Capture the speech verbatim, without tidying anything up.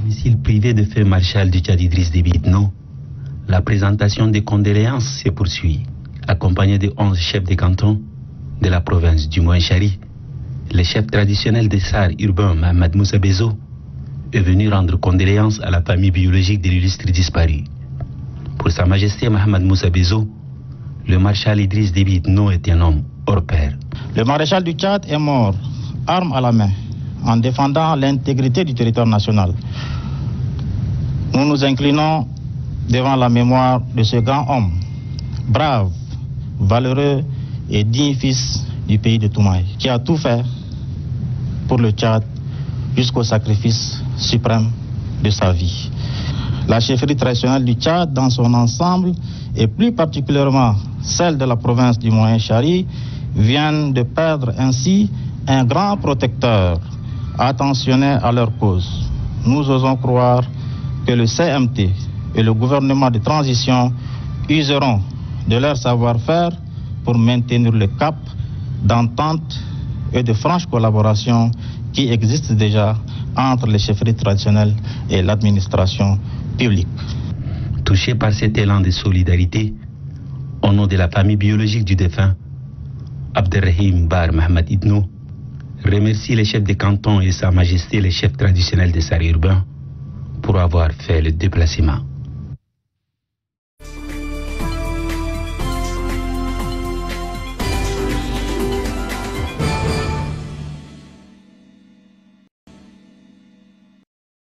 domicile privé de feu maréchal du Tchad Idriss Déby Itno, la présentation des condoléances se poursuit, accompagnée de onze chefs de canton de la province du Mohenchari. Le chef traditionnel des Sars urbains, Mohamed Moussa Bezo, est venu rendre condoléances à la famille biologique de l'illustre disparu. Pour Sa Majesté Mohamed Moussa Bezo, le maréchal Idriss Déby Itno est un homme hors pair. Le maréchal du Tchad est mort, arme à la main, en défendant l'intégrité du territoire national. Nous nous inclinons devant la mémoire de ce grand homme, brave, valeureux et digne fils du pays de Toumaï, qui a tout fait pour le Tchad jusqu'au sacrifice suprême de sa vie. La chefferie traditionnelle du Tchad dans son ensemble, et plus particulièrement celle de la province du Mohenchari, viennent de perdre ainsi un grand protecteur attentionné à leur cause. Nous osons croire que le C M T et le gouvernement de transition useront de leur savoir-faire pour maintenir le cap d'entente et de franche collaboration qui existe déjà entre les chefferies traditionnelles et l'administration publique. Touché par cet élan de solidarité, au nom de la famille biologique du défunt, Abderrahim Bar Mohamed Itno remercie les chefs de canton et Sa Majesté les chefs traditionnels des Sars urbains pour avoir fait le déplacement.